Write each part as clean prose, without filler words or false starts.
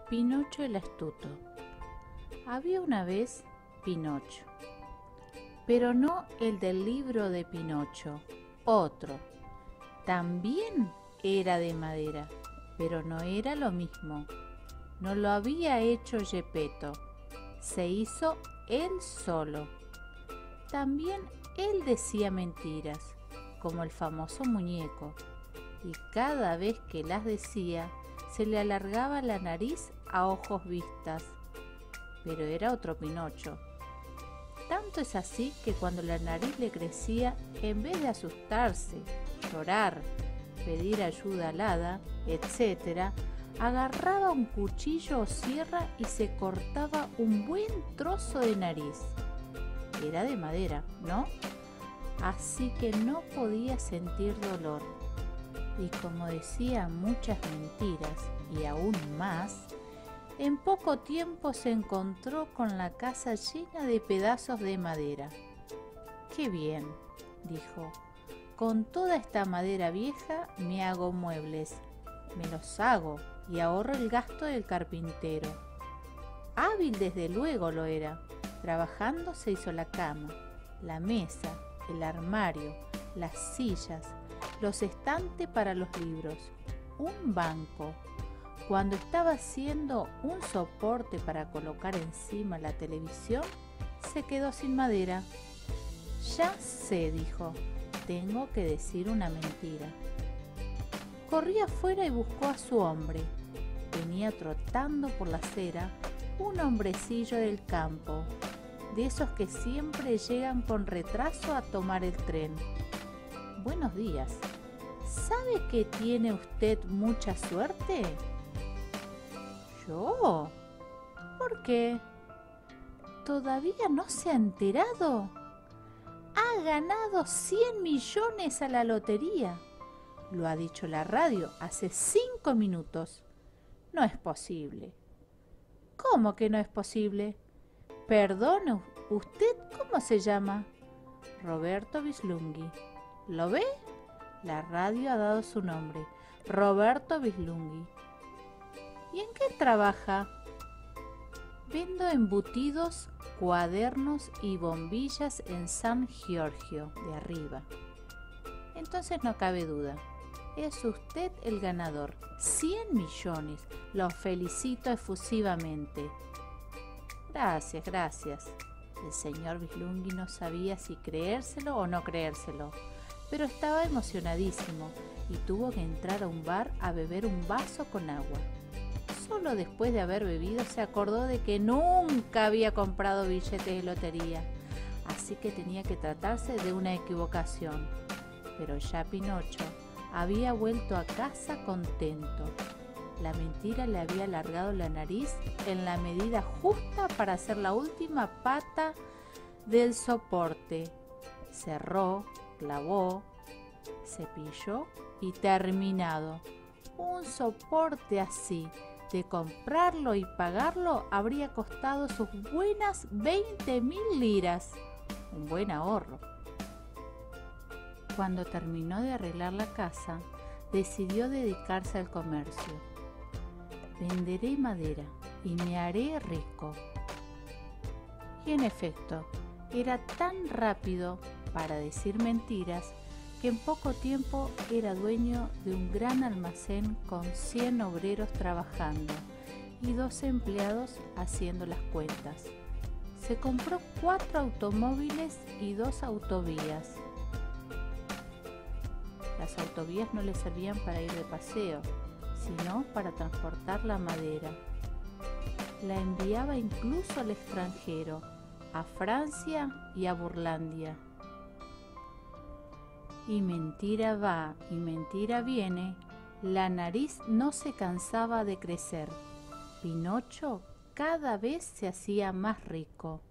Pinocho el astuto. Había una vez Pinocho, pero no el del libro de Pinocho, otro. También era de madera, pero no era lo mismo. No lo había hecho Gepetto, se hizo él solo. También él decía mentiras, como el famoso muñeco, y cada vez que las decía, se le alargaba la nariz a ojos vistas. Pero era otro Pinocho. Tanto es así que cuando la nariz le crecía, en vez de asustarse, llorar, pedir ayuda al hada, etc., agarraba un cuchillo o sierra y se cortaba un buen trozo de nariz. Era de madera, ¿no? Así que no podía sentir dolor. Y como decía muchas mentiras y aún más, en poco tiempo se encontró con la casa llena de pedazos de madera. ¡Qué bien!, dijo. Con toda esta madera vieja me hago muebles. Me los hago y ahorro el gasto del carpintero. Hábil desde luego lo era. Trabajando se hizo la cama, la mesa, el armario, las sillas, los estantes para los libros, un banco. Cuando estaba haciendo un soporte para colocar encima la televisión, se quedó sin madera. Ya sé, dijo, tengo que decir una mentira. Corrió afuera y buscó a su hombre. Venía trotando por la acera un hombrecillo del campo, de esos que siempre llegan con retraso a tomar el tren. Buenos días. ¿Sabe que tiene usted mucha suerte? ¿Yo? ¿Por qué? ¿Todavía no se ha enterado? Ha ganado 100 millones a la lotería. Lo ha dicho la radio hace 5 minutos. No es posible. ¿Cómo que no es posible? Perdone, ¿usted cómo se llama? Roberto Bislunghi. ¿Lo ve? La radio ha dado su nombre, Roberto Bislunghi. ¿Y en qué trabaja? Vendo embutidos, cuadernos y bombillas en San Giorgio de arriba. Entonces no cabe duda, es usted el ganador. 100 millones, lo felicito efusivamente. Gracias, gracias. El señor Bislunghi no sabía si creérselo o no creérselo, pero estaba emocionadísimo y tuvo que entrar a un bar a beber un vaso con agua. Solo después de haber bebido se acordó de que nunca había comprado billetes de lotería, así que tenía que tratarse de una equivocación. Pero ya Pinocho había vuelto a casa contento. La mentira le había alargado la nariz en la medida justa para hacer la última pata del soporte. Cerró, clavó, cepilló y terminado. Un soporte así, de comprarlo y pagarlo, habría costado sus buenas 20.000 liras. Un buen ahorro. Cuando terminó de arreglar la casa, decidió dedicarse al comercio. Venderé madera y me haré rico. Y en efecto, era tan rápido para decir mentiras que en poco tiempo era dueño de un gran almacén con 100 obreros trabajando y 12 empleados haciendo las cuentas. Se compró 4 automóviles y 2 autovías. Las autovías no le servían para ir de paseo, sino para transportar la madera. La enviaba incluso al extranjero, a Francia y a Burlandia. Y mentira va y mentira viene, la nariz no se cansaba de crecer. Pinocho cada vez se hacía más rico.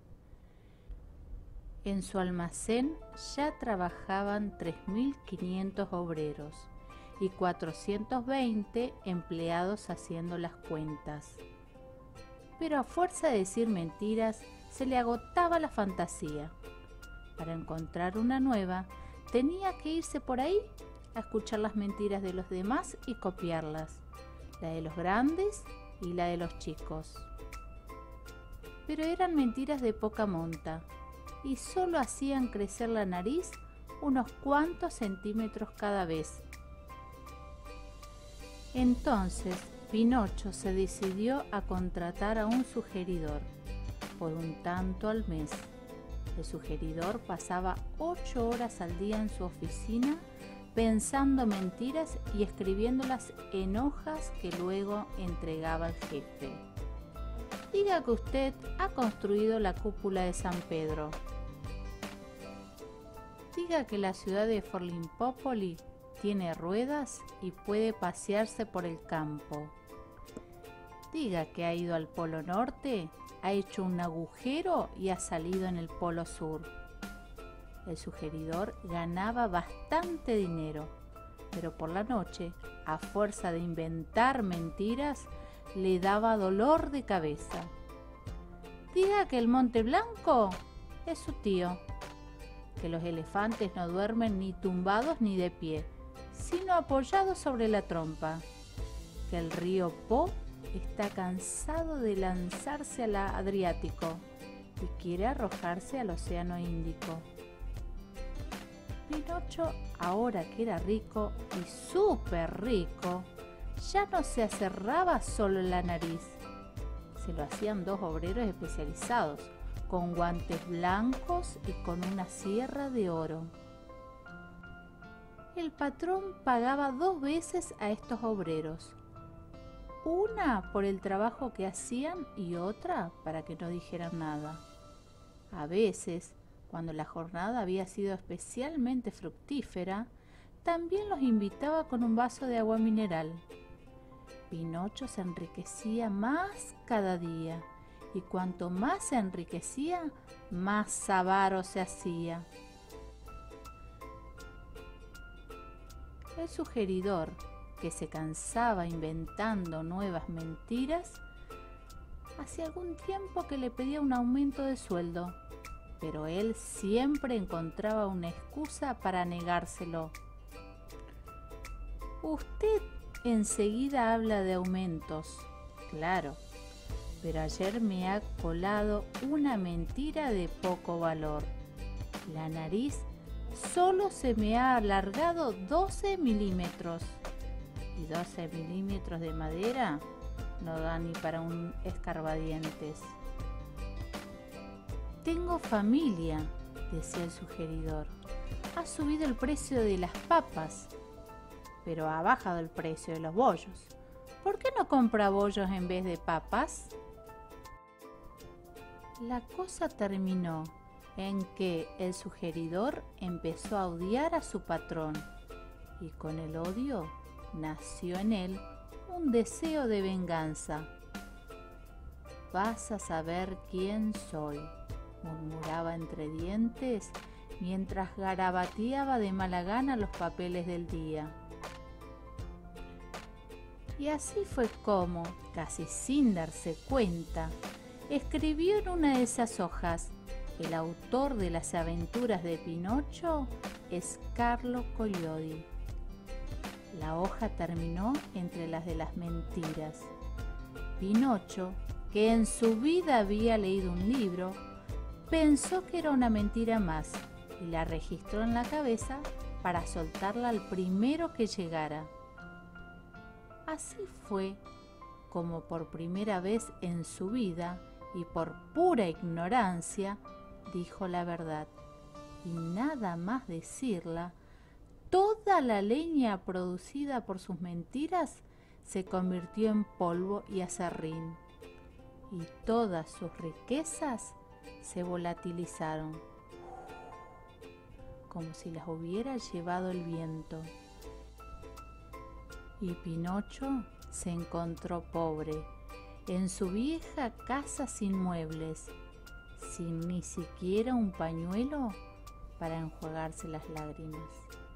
En su almacén ya trabajaban 3.500 obreros y 420 empleados haciendo las cuentas. Pero a fuerza de decir mentiras, se le agotaba la fantasía. Para encontrar una nueva, tenía que irse por ahí a escuchar las mentiras de los demás y copiarlas. La de los grandes y la de los chicos. Pero eran mentiras de poca monta y solo hacían crecer la nariz unos cuantos centímetros cada vez. Entonces Pinocho se decidió a contratar a un sugeridor por un tanto al mes. El sugeridor pasaba 8 horas al día en su oficina pensando mentiras y escribiéndolas en hojas que luego entregaba al jefe. Diga que usted ha construido la cúpula de San Pedro. Diga que la ciudad de Forlimpópoli tiene ruedas y puede pasearse por el campo. Diga que ha ido al Polo Norte, ha hecho un agujero y ha salido en el Polo Sur. El sugeridor ganaba bastante dinero, pero por la noche, a fuerza de inventar mentiras, le daba dolor de cabeza. Diga que el Monte Blanco es su tío, que los elefantes no duermen ni tumbados ni de pie, sino apoyados sobre la trompa, que el río Po está cansado de lanzarse al Adriático y quiere arrojarse al Océano Índico. Pinocho, ahora que era rico y súper rico, ya no se aserraba solo la nariz. Se lo hacían 2 obreros especializados, con guantes blancos y con una sierra de oro. El patrón pagaba 2 veces a estos obreros, una por el trabajo que hacían y otra para que no dijeran nada. A veces, cuando la jornada había sido especialmente fructífera, también los invitaba con un vaso de agua mineral. Pinocho se enriquecía más cada día, y cuanto más se enriquecía, más avaro se hacía. El sugeridor, que se cansaba inventando nuevas mentiras, hacía algún tiempo que le pedía un aumento de sueldo, pero él siempre encontraba una excusa para negárselo. Usted enseguida habla de aumentos, claro, pero ayer me ha colado una mentira de poco valor. La nariz solo se me ha alargado 12 milímetros. Y 12 milímetros de madera no da ni para un escarbadientes. Tengo familia, decía el sugeridor. Ha subido el precio de las papas, pero ha bajado el precio de los bollos. ¿Por qué no compra bollos en vez de papas? La cosa terminó en que el sugeridor empezó a odiar a su patrón y con el odio nació en él un deseo de venganza. Vas a saber quién soy, murmuraba entre dientes mientras garabateaba de mala gana los papeles del día. Y así fue como, casi sin darse cuenta, escribió en una de esas hojas: el autor de las aventuras de Pinocho es Carlo Collodi. La hoja terminó entre las de las mentiras. Pinocho, que en su vida había leído un libro, pensó que era una mentira más y la registró en la cabeza para soltarla al primero que llegara. Así fue como por primera vez en su vida y por pura ignorancia dijo la verdad, y nada más decirla, toda la leña producida por sus mentiras se convirtió en polvo y aserrín, y todas sus riquezas se volatilizaron, como si las hubiera llevado el viento. Y Pinocho se encontró pobre, en su vieja casa sin muebles, sin ni siquiera un pañuelo para enjuagarse las lágrimas.